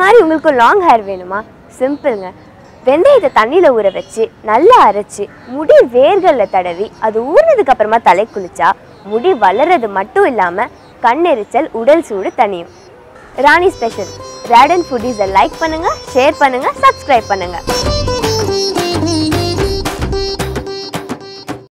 மாதிரி உங்களுக்கு long hair வேணுமா? சிம்பிள்ங்க. வெந்தயத்தை தண்ணியில் ஊற வச்சு நல்லா அரைச்சி முடி வேர்களில் தடவி அது ஊறினதுக்கு அப்புறமா தலை குளிச்சா முடி வளர்றது மட்டும் இல்லாமல் கண்ணெரிச்சல், உடல் சூடு தனியும். ராணி ஸ்பெஷல். ராடன் ஃபுட்டீஸை லைக் பண்ணுங்கள், ஷேர் பண்ணுங்கள், சப்ஸ்கிரைப் பண்ணுங்கள்.